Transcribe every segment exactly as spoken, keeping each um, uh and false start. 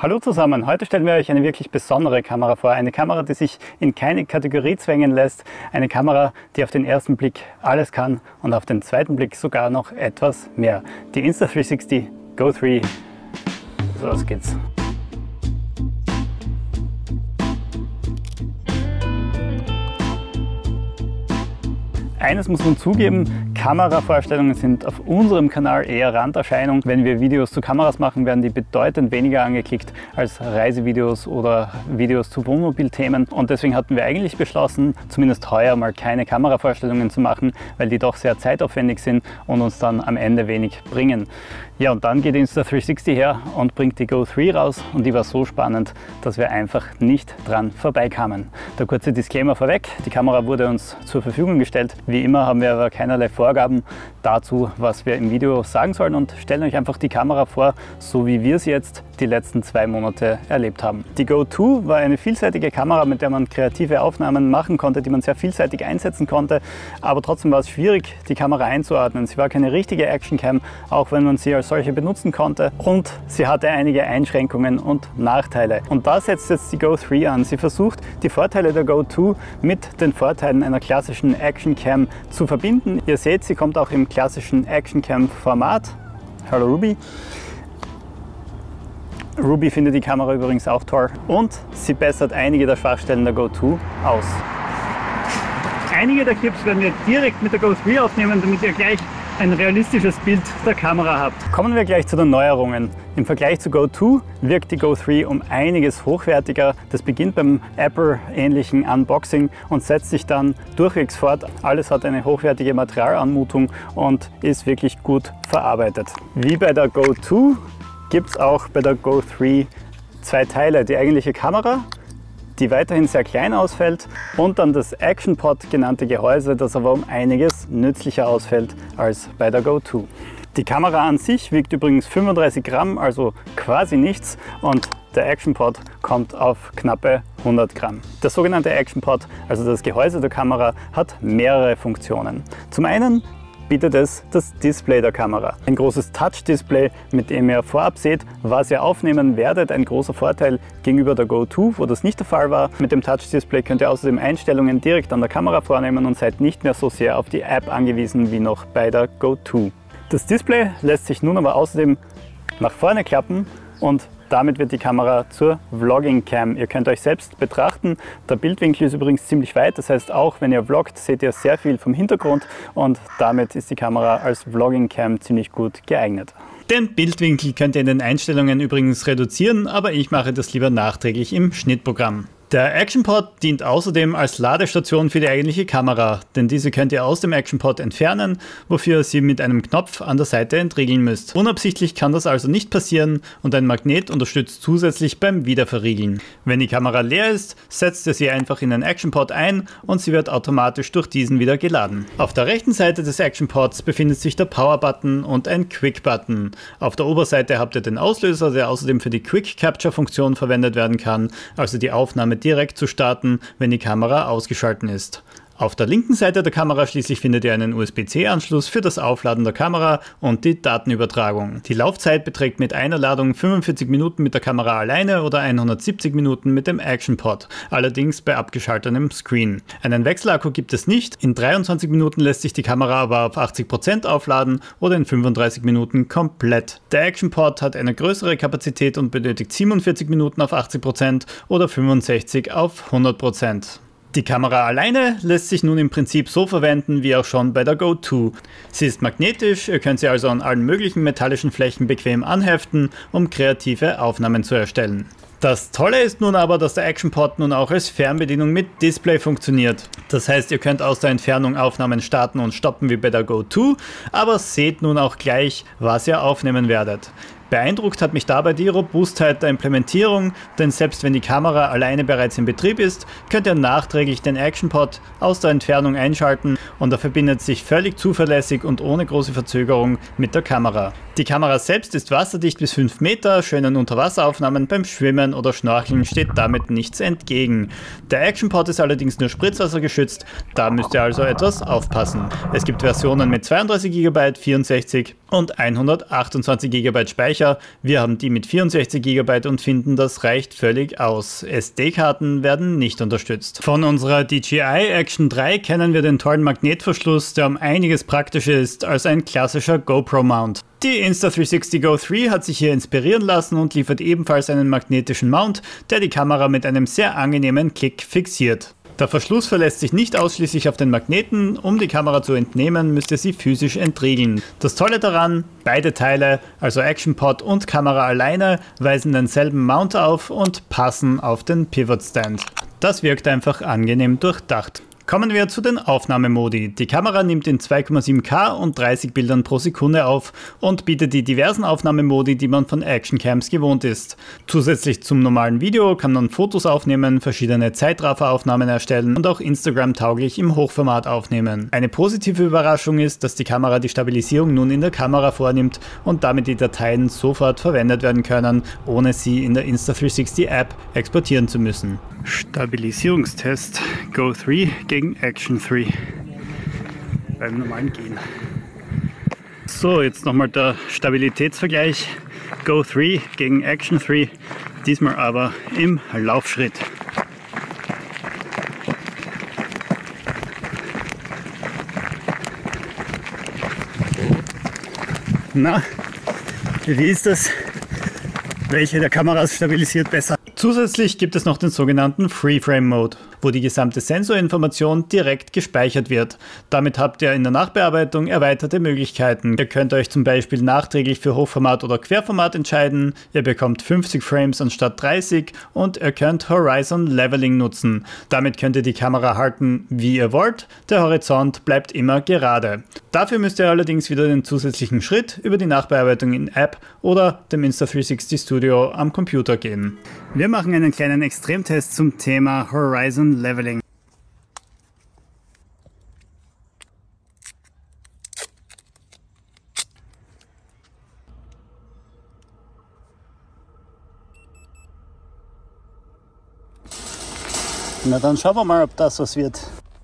Hallo zusammen, heute stellen wir euch eine wirklich besondere Kamera vor. Eine Kamera, die sich in keine Kategorie zwängen lässt. Eine Kamera, die auf den ersten Blick alles kann und auf den zweiten Blick sogar noch etwas mehr. Die Insta drei sechzig Go drei. So, los geht's. Eines muss man zugeben, Kameravorstellungen sind auf unserem Kanal eher Randerscheinung. Wenn wir Videos zu Kameras machen, werden die bedeutend weniger angeklickt als Reisevideos oder Videos zu Wohnmobilthemen. Und deswegen hatten wir eigentlich beschlossen, zumindest heuer mal keine Kameravorstellungen zu machen, weil die doch sehr zeitaufwendig sind und uns dann am Ende wenig bringen. Ja, und dann geht Insta drei sechzig her und bringt die Go drei raus und die war so spannend, dass wir einfach nicht dran vorbeikamen. Der kurze Disclaimer vorweg, die Kamera wurde uns zur Verfügung gestellt. Wie immer haben wir aber keinerlei Vorgaben dazu, was wir im Video sagen sollen und stellen euch einfach die Kamera vor, so wie wir sie jetzt die letzten zwei Monate erlebt haben. Die Go zwei war eine vielseitige Kamera, mit der man kreative Aufnahmen machen konnte, die man sehr vielseitig einsetzen konnte, aber trotzdem war es schwierig, die Kamera einzuordnen. Sie war keine richtige Actioncam, auch wenn man sie als solche benutzen konnte, und sie hatte einige Einschränkungen und Nachteile. Und da setzt jetzt die Go drei an. Sie versucht, die Vorteile der Go zwei mit den Vorteilen einer klassischen Actioncam zu verbinden. Ihr seht, sie kommt auch im klassischen Actioncam-Format. Hallo Ruby. Ruby findet die Kamera übrigens auch toll und sie bessert einige der Schwachstellen der Go zwei aus. Einige der Clips werden wir direkt mit der Go drei aufnehmen, damit ihr gleich ein realistisches Bild der Kamera habt. Kommen wir gleich zu den Neuerungen. Im Vergleich zu Go zwei wirkt die Go drei um einiges hochwertiger. Das beginnt beim Apple-ähnlichen Unboxing und setzt sich dann durchwegs fort. Alles hat eine hochwertige Materialanmutung und ist wirklich gut verarbeitet. Wie bei der Go zwei gibt es auch bei der Go drei zwei Teile. Die eigentliche Kamera, die weiterhin sehr klein ausfällt, und dann das Action Pod genannte Gehäuse, das aber um einiges nützlicher ausfällt als bei der Go zwei. Die Kamera an sich wiegt übrigens fünfunddreißig Gramm, also quasi nichts, und der Action Pod kommt auf knappe hundert Gramm. Der sogenannte Action Pod, also das Gehäuse der Kamera, hat mehrere Funktionen. Zum einen bietet es das Display der Kamera. Ein großes Touch-Display, mit dem ihr vorab seht, was ihr aufnehmen werdet. Ein großer Vorteil gegenüber der Go zwei, wo das nicht der Fall war. Mit dem Touch-Display könnt ihr außerdem Einstellungen direkt an der Kamera vornehmen und seid nicht mehr so sehr auf die App angewiesen wie noch bei der Go zwei. Das Display lässt sich nun aber außerdem nach vorne klappen und damit wird die Kamera zur Vlogging Cam. Ihr könnt euch selbst betrachten. Der Bildwinkel ist übrigens ziemlich weit, das heißt, auch wenn ihr vloggt, seht ihr sehr viel vom Hintergrund und damit ist die Kamera als Vlogging Cam ziemlich gut geeignet. Den Bildwinkel könnt ihr in den Einstellungen übrigens reduzieren, aber ich mache das lieber nachträglich im Schnittprogramm. Der Action Pod dient außerdem als Ladestation für die eigentliche Kamera, denn diese könnt ihr aus dem Action Pod entfernen, wofür ihr sie mit einem Knopf an der Seite entriegeln müsst. Unabsichtlich kann das also nicht passieren und ein Magnet unterstützt zusätzlich beim Wiederverriegeln. Wenn die Kamera leer ist, setzt ihr sie einfach in den Action Pod ein und sie wird automatisch durch diesen wieder geladen. Auf der rechten Seite des Action Pods befindet sich der Power Button und ein Quick Button. Auf der Oberseite habt ihr den Auslöser, der außerdem für die Quick Capture Funktion verwendet werden kann, also die Aufnahme direkt zu starten, wenn die Kamera ausgeschaltet ist. Auf der linken Seite der Kamera schließlich findet ihr einen U S B C Anschluss für das Aufladen der Kamera und die Datenübertragung. Die Laufzeit beträgt mit einer Ladung fünfundvierzig Minuten mit der Kamera alleine oder hundertsiebzig Minuten mit dem Action Pod, allerdings bei abgeschaltetem Screen. Einen Wechselakku gibt es nicht, in dreiundzwanzig Minuten lässt sich die Kamera aber auf achtzig Prozent aufladen oder in fünfunddreißig Minuten komplett. Der Action Pod hat eine größere Kapazität und benötigt siebenundvierzig Minuten auf achtzig Prozent oder fünfundsechzig auf hundert Prozent. Die Kamera alleine lässt sich nun im Prinzip so verwenden wie auch schon bei der Go zwei. Sie ist magnetisch, ihr könnt sie also an allen möglichen metallischen Flächen bequem anheften, um kreative Aufnahmen zu erstellen. Das Tolle ist nun aber, dass der Action Pod nun auch als Fernbedienung mit Display funktioniert. Das heißt, ihr könnt aus der Entfernung Aufnahmen starten und stoppen wie bei der Go zwei, aber seht nun auch gleich, was ihr aufnehmen werdet. Beeindruckt hat mich dabei die Robustheit der Implementierung, denn selbst wenn die Kamera alleine bereits in Betrieb ist, könnt ihr nachträglich den Action Pod aus der Entfernung einschalten und er verbindet sich völlig zuverlässig und ohne große Verzögerung mit der Kamera. Die Kamera selbst ist wasserdicht bis fünf Meter, schönen Unterwasseraufnahmen beim Schwimmen oder Schnorcheln steht damit nichts entgegen. Der Action Pod ist allerdings nur spritzwassergeschützt, da müsst ihr also etwas aufpassen. Es gibt Versionen mit zweiunddreißig Gigabyte, vierundsechzig und hundertachtundzwanzig Gigabyte Speicher. Wir haben die mit vierundsechzig Gigabyte und finden, das reicht völlig aus. S D-Karten werden nicht unterstützt. Von unserer D J I Action drei kennen wir den tollen Magnetverschluss, der um einiges praktischer ist als ein klassischer GoPro-Mount. Die Insta drei sechzig Go drei hat sich hier inspirieren lassen und liefert ebenfalls einen magnetischen Mount, der die Kamera mit einem sehr angenehmen Klick fixiert. Der Verschluss verlässt sich nicht ausschließlich auf den Magneten, um die Kamera zu entnehmen, müsst ihr sie physisch entriegeln. Das Tolle daran, beide Teile, also Action Pod und Kamera alleine, weisen denselben Mount auf und passen auf den Pivot Stand. Das wirkt einfach angenehm durchdacht. Kommen wir zu den Aufnahmemodi. Die Kamera nimmt in zwei Komma sieben K und dreißig Bildern pro Sekunde auf und bietet die diversen Aufnahmemodi, die man von Actioncams gewohnt ist. Zusätzlich zum normalen Video kann man Fotos aufnehmen, verschiedene Zeitrafferaufnahmen erstellen und auch Instagram-tauglich im Hochformat aufnehmen. Eine positive Überraschung ist, dass die Kamera die Stabilisierung nun in der Kamera vornimmt und damit die Dateien sofort verwendet werden können, ohne sie in der Insta drei sechzig App exportieren zu müssen. Stabilisierungstest Go drei gegen Action drei beim normalen Gehen. So, jetzt nochmal der Stabilitätsvergleich Go drei gegen Action drei, diesmal aber im Laufschritt. Na, wie ist das? Welche der Kameras stabilisiert besser? Zusätzlich gibt es noch den sogenannten Free-Frame-Mode, wo die gesamte Sensorinformation direkt gespeichert wird. Damit habt ihr in der Nachbearbeitung erweiterte Möglichkeiten. Ihr könnt euch zum Beispiel nachträglich für Hochformat oder Querformat entscheiden, ihr bekommt fünfzig Frames anstatt dreißig und ihr könnt Horizon Leveling nutzen. Damit könnt ihr die Kamera halten, wie ihr wollt, der Horizont bleibt immer gerade. Dafür müsst ihr allerdings wieder den zusätzlichen Schritt über die Nachbearbeitung in App oder dem Insta drei sechzig Studio am Computer gehen. Wir machen einen kleinen Extremtest zum Thema Horizon Leveling. Na dann schauen wir mal, ob das was wird.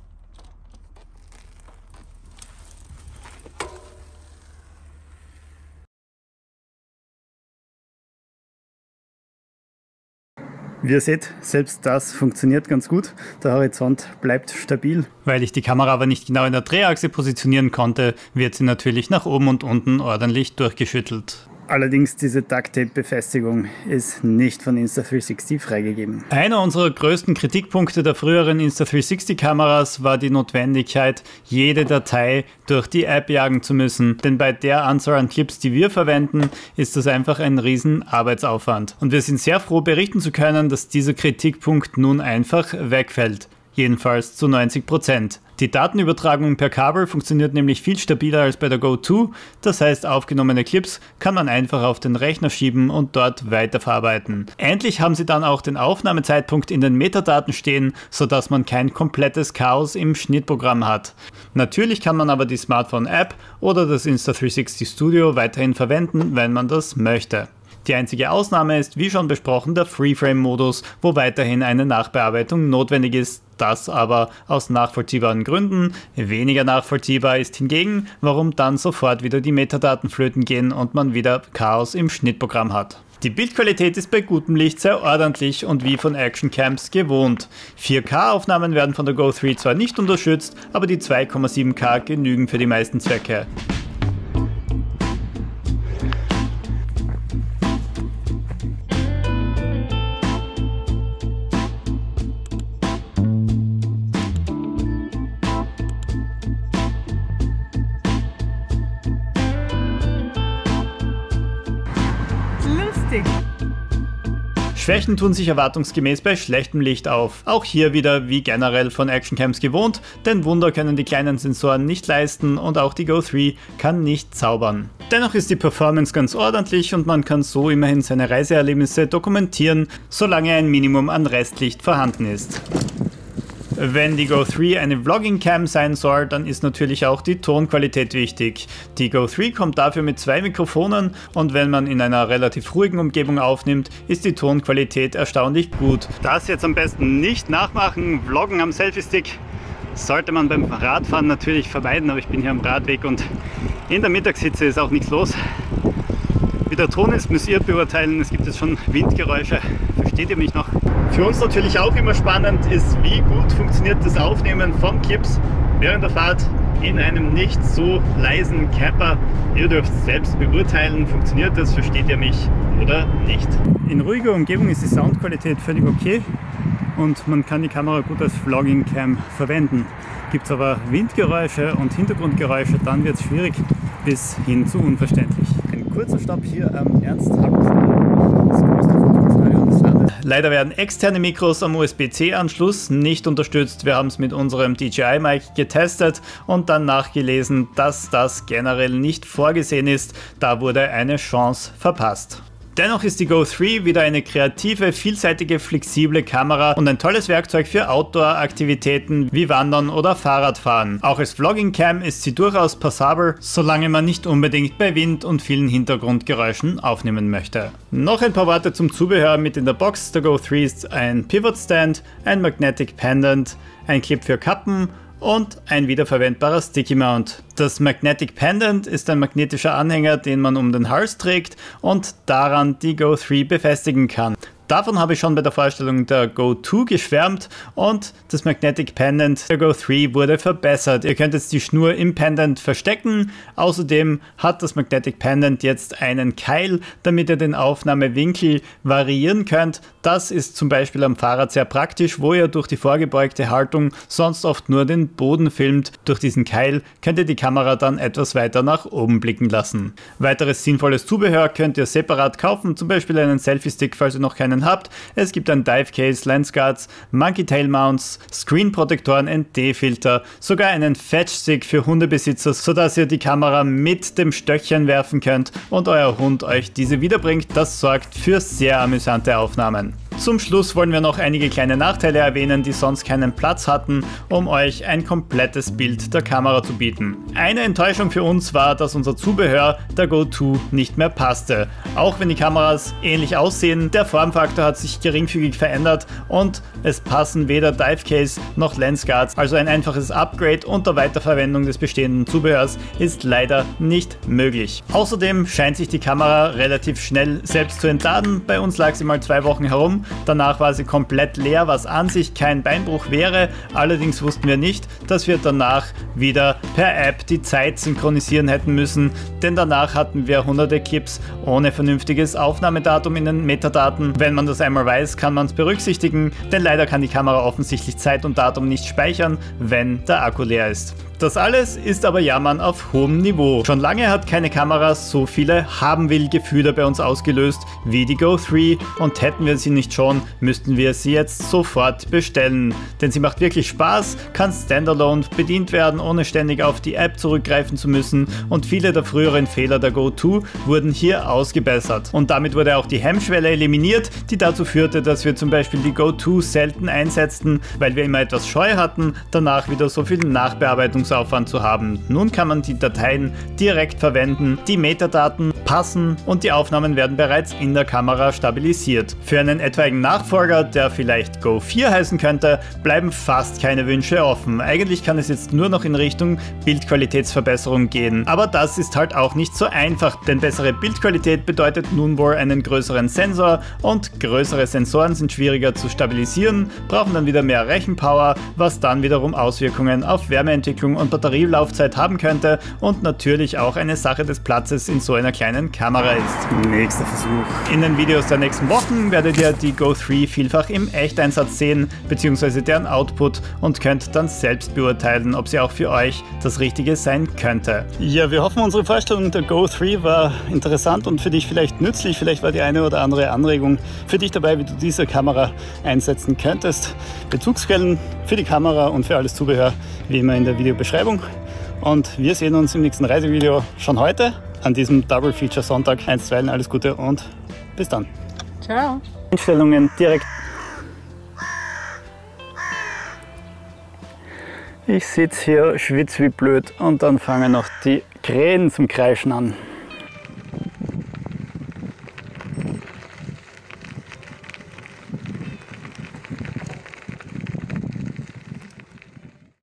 Wie ihr seht, selbst das funktioniert ganz gut. Der Horizont bleibt stabil. Weil ich die Kamera aber nicht genau in der Drehachse positionieren konnte, wird sie natürlich nach oben und unten ordentlich durchgeschüttelt. Allerdings diese Duct-Tape-Befestigung ist nicht von Insta drei sechzig freigegeben. Einer unserer größten Kritikpunkte der früheren Insta drei sechzig Kameras war die Notwendigkeit, jede Datei durch die App jagen zu müssen. Denn bei der Anzahl an Clips, die wir verwenden, ist das einfach ein riesen Arbeitsaufwand. Und wir sind sehr froh, berichten zu können, dass dieser Kritikpunkt nun einfach wegfällt. Jedenfalls zu neunzig Prozent. Die Datenübertragung per Kabel funktioniert nämlich viel stabiler als bei der Go zwei, das heißt, aufgenommene Clips kann man einfach auf den Rechner schieben und dort weiterverarbeiten. Endlich haben sie dann auch den Aufnahmezeitpunkt in den Metadaten stehen, sodass man kein komplettes Chaos im Schnittprogramm hat. Natürlich kann man aber die Smartphone-App oder das Insta drei sechzig Studio weiterhin verwenden, wenn man das möchte. Die einzige Ausnahme ist, wie schon besprochen, der Free-Frame-Modus, wo weiterhin eine Nachbearbeitung notwendig ist. Das aber aus nachvollziehbaren Gründen. Weniger nachvollziehbar ist hingegen, warum dann sofort wieder die Metadaten flöten gehen und man wieder Chaos im Schnittprogramm hat. Die Bildqualität ist bei gutem Licht sehr ordentlich und wie von Actioncams gewohnt. vier K Aufnahmen werden von der Go drei zwar nicht unterstützt, aber die zwei Komma sieben K genügen für die meisten Zwecke. Schwächen tun sich erwartungsgemäß bei schlechtem Licht auf. Auch hier wieder wie generell von Actioncams gewohnt, denn Wunder können die kleinen Sensoren nicht leisten und auch die Go drei kann nicht zaubern. Dennoch ist die Performance ganz ordentlich und man kann so immerhin seine Reiseerlebnisse dokumentieren, solange ein Minimum an Restlicht vorhanden ist. Wenn die Go drei eine Vlogging-Cam sein soll, dann ist natürlich auch die Tonqualität wichtig. Die Go drei kommt dafür mit zwei Mikrofonen und wenn man in einer relativ ruhigen Umgebung aufnimmt, ist die Tonqualität erstaunlich gut. Das jetzt am besten nicht nachmachen, vloggen am Selfie-Stick, sollte man beim Radfahren natürlich vermeiden, aber ich bin hier am Radweg und in der Mittagshitze ist auch nichts los. Wie der Ton ist, müsst ihr beurteilen. Es gibt jetzt schon Windgeräusche. Versteht ihr mich noch? Für uns natürlich auch immer spannend ist, wie gut funktioniert das Aufnehmen von Clips während der Fahrt in einem nicht so leisen Camper. Ihr dürft selbst beurteilen, funktioniert das, versteht ihr mich oder nicht. In ruhiger Umgebung ist die Soundqualität völlig okay und man kann die Kamera gut als Vlogging Cam verwenden. Gibt es aber Windgeräusche und Hintergrundgeräusche, dann wird es schwierig bis hin zu unverständlich. Ein kurzer Stopp hier am Ernst-Happel-Stadion, das größte Fußballstadion des Landes. Leider werden externe Mikros am U S B C Anschluss nicht unterstützt. Wir haben es mit unserem D J I-Mic getestet und dann nachgelesen, dass das generell nicht vorgesehen ist. Da wurde eine Chance verpasst. Dennoch ist die Go drei wieder eine kreative, vielseitige, flexible Kamera und ein tolles Werkzeug für Outdoor-Aktivitäten wie Wandern oder Fahrradfahren. Auch als Vlogging-Cam ist sie durchaus passabel, solange man nicht unbedingt bei Wind und vielen Hintergrundgeräuschen aufnehmen möchte. Noch ein paar Worte zum Zubehör mit in der Box. Der Go drei ist ein Pivot-Stand, ein Magnetic Pendant, ein Clip für Kappen und ein wiederverwendbarer Sticky Mount. Das Magnetic Pendant ist ein magnetischer Anhänger, den man um den Hals trägt und daran die Go drei befestigen kann. Davon habe ich schon bei der Vorstellung der Go zwei geschwärmt und das Magnetic Pendant der Go drei wurde verbessert. Ihr könnt jetzt die Schnur im Pendant verstecken. Außerdem hat das Magnetic Pendant jetzt einen Keil, damit ihr den Aufnahmewinkel variieren könnt. Das ist zum Beispiel am Fahrrad sehr praktisch, wo ihr durch die vorgebeugte Haltung sonst oft nur den Boden filmt. Durch diesen Keil könnt ihr die Kamera dann etwas weiter nach oben blicken lassen. Weiteres sinnvolles Zubehör könnt ihr separat kaufen, zum Beispiel einen Selfie-Stick, falls ihr noch keinen habt. Es gibt ein Dive Case, Lens Guards, Monkey Tail Mounts, Screen-Protektoren, N D-Filter, sogar einen Fetch-Stick für Hundebesitzer, sodass ihr die Kamera mit dem Stöckchen werfen könnt und euer Hund euch diese wiederbringt. Das sorgt für sehr amüsante Aufnahmen. Zum Schluss wollen wir noch einige kleine Nachteile erwähnen, die sonst keinen Platz hatten, um euch ein komplettes Bild der Kamera zu bieten. Eine Enttäuschung für uns war, dass unser Zubehör der Go zwei nicht mehr passte. Auch wenn die Kameras ähnlich aussehen, der Formfaktor hat sich geringfügig verändert und es passen weder Dive Case noch Lens Guards, also ein einfaches Upgrade unter Weiterverwendung des bestehenden Zubehörs ist leider nicht möglich. Außerdem scheint sich die Kamera relativ schnell selbst zu entladen. Bei uns lag sie mal zwei Wochen herum. Danach war sie komplett leer, was an sich kein Beinbruch wäre. Allerdings wussten wir nicht, dass wir danach wieder per App die Zeit synchronisieren hätten müssen, denn danach hatten wir hunderte Clips ohne vernünftiges Aufnahmedatum in den Metadaten. Wenn man das einmal weiß, kann man es berücksichtigen, denn leider kann die Kamera offensichtlich Zeit und Datum nicht speichern, wenn der Akku leer ist. Das alles ist aber Jammern auf hohem Niveau. Schon lange hat keine Kamera so viele Haben-will-Gefühle bei uns ausgelöst wie die Go drei und hätten wir sie nicht schon, müssten wir sie jetzt sofort bestellen. Denn sie macht wirklich Spaß, kann standalone bedient werden, ohne ständig auf die App zurückgreifen zu müssen und viele der früheren Fehler der Go zwei wurden hier ausgebessert. Und damit wurde auch die Hemmschwelle eliminiert, die dazu führte, dass wir zum Beispiel die Go zwei selten einsetzten, weil wir immer etwas Scheu hatten, danach wieder so viel Nachbearbeitung Aufwand zu haben. Nun kann man die Dateien direkt verwenden, die Metadaten passen und die Aufnahmen werden bereits in der Kamera stabilisiert. Für einen etwaigen Nachfolger, der vielleicht Go vier heißen könnte, bleiben fast keine Wünsche offen. Eigentlich kann es jetzt nur noch in Richtung Bildqualitätsverbesserung gehen. Aber das ist halt auch nicht so einfach, denn bessere Bildqualität bedeutet nun wohl einen größeren Sensor und größere Sensoren sind schwieriger zu stabilisieren, brauchen dann wieder mehr Rechenpower, was dann wiederum Auswirkungen auf Wärmeentwicklung und Batterielaufzeit haben könnte und natürlich auch eine Sache des Platzes in so einer kleinen Kamera ist. Nächster Versuch. In den Videos der nächsten Wochen werdet ihr die Go drei vielfach im Echteinsatz sehen, beziehungsweise deren Output und könnt dann selbst beurteilen, ob sie auch für euch das Richtige sein könnte. Ja, wir hoffen, unsere Vorstellung der Go drei war interessant und für dich vielleicht nützlich. Vielleicht war die eine oder andere Anregung für dich dabei, wie du diese Kamera einsetzen könntest. Bezugsquellen für die Kamera und für alles Zubehör wie immer in der Videobeschreibung. Und wir sehen uns im nächsten Reisevideo schon heute an diesem Double Feature Sonntag. Einstweilen alles Gute und bis dann. Ciao. Einstellungen direkt. Ich sitze hier, schwitze wie blöd und dann fangen noch die Krähen zum Kreischen an.